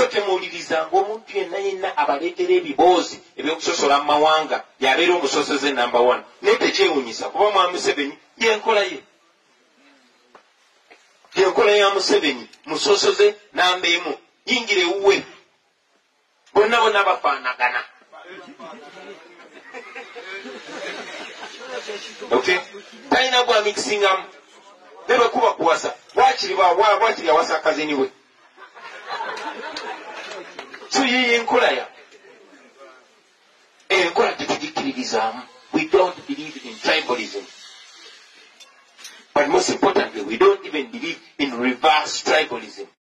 so temuwulirizanga omuntu yenna abaleetera ebiboozi ebyokusosola mu mawanga yabeera omusosoze namba 1 naye tekyewunyisa kuba mwa Museveni yenkola ye yenkola ya Museveni musosoze namba 1 yingira ewuwe bonna bafaanagana. Okay, talina bwamikisingamu ne bwekuba kuwasa wakiri awasa akazini we so ye enkola ya enkola tetugikiririzaamu. We don't believe in tribalism, but most importantly we don't even believe in reverse tribalism.